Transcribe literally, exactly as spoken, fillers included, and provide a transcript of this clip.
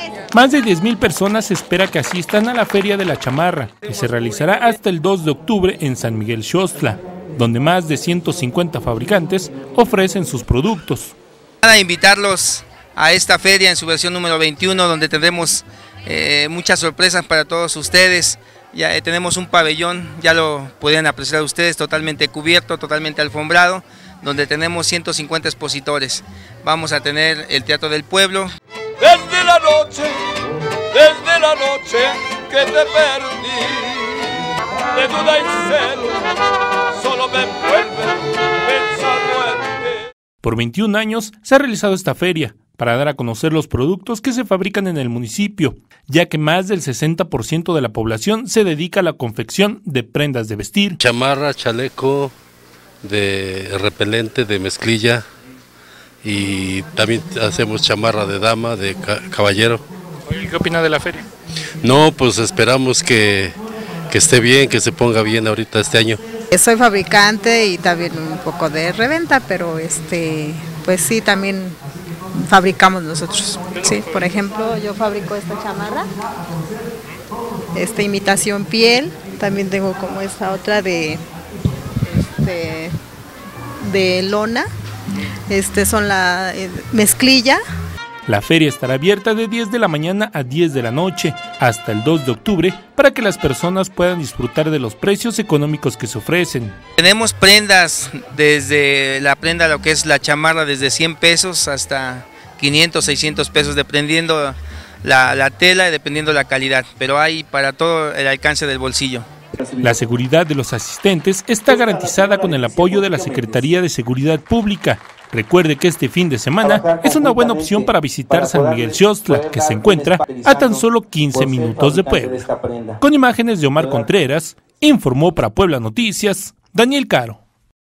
Más de diez mil personas se espera que asistan a la Feria de la Chamarra, que se realizará hasta el dos de octubre en San Miguel Xochitl, donde más de ciento cincuenta fabricantes ofrecen sus productos. Para invitarlos a esta feria en su versión número veintiuno, donde tendremos eh, muchas sorpresas para todos ustedes. Ya eh, tenemos un pabellón, ya lo pueden apreciar ustedes, totalmente cubierto, totalmente alfombrado, donde tenemos ciento cincuenta expositores. Vamos a tener el Teatro del Pueblo. Desde la noche, desde la noche que te perdí, de duda y celo, solo me envuelve pensando en ti. Por veintiún años se ha realizado esta feria para dar a conocer los productos que se fabrican en el municipio, ya que más del sesenta por ciento de la población se dedica a la confección de prendas de vestir. Chamarra, chaleco, de repelente, de mezclilla, y también hacemos chamarra de dama, de caballero. ¿Qué opina de la feria? No, pues esperamos que, que esté bien, que se ponga bien ahorita este año. Soy fabricante y también un poco de reventa, pero este, pues sí, también fabricamos nosotros. Sí, por ejemplo, yo fabrico esta chamarra, esta imitación piel, también tengo como esta otra de, este, de lona, este son la eh, mezclilla. La feria estará abierta de diez de la mañana a diez de la noche hasta el dos de octubre para que las personas puedan disfrutar de los precios económicos que se ofrecen. Tenemos prendas, desde la prenda, lo que es la chamarra, desde cien pesos hasta quinientos, seiscientos pesos, dependiendo la, la tela y dependiendo la calidad, pero hay para todo el alcance del bolsillo. La seguridad de los asistentes está garantizada con el apoyo de la Secretaría de Seguridad Pública. Recuerde que este fin de semana es una buena opción para visitar San Miguel Xochitl, que se encuentra a tan solo quince minutos de Puebla. Con imágenes de Omar Contreras, informó para Puebla Noticias, Daniel Caro.